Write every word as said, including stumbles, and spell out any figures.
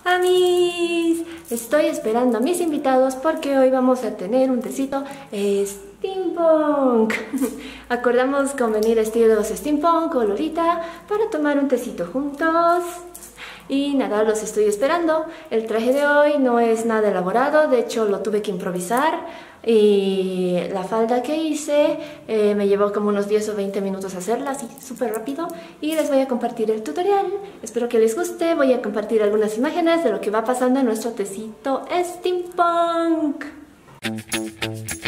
Amis, estoy esperando a mis invitados porque hoy vamos a tener un tecito steampunk. Acordamos con venir vestidos steampunk o Lolita para tomar un tecito juntos. Y nada, los estoy esperando. El traje de hoy no es nada elaborado, de hecho lo tuve que improvisar. Y la falda que hice eh, me llevó como unos diez o veinte minutos hacerla, así súper rápido. Y les voy a compartir el tutorial. Espero que les guste. Voy a compartir algunas imágenes de lo que va pasando en nuestro tecito steampunk.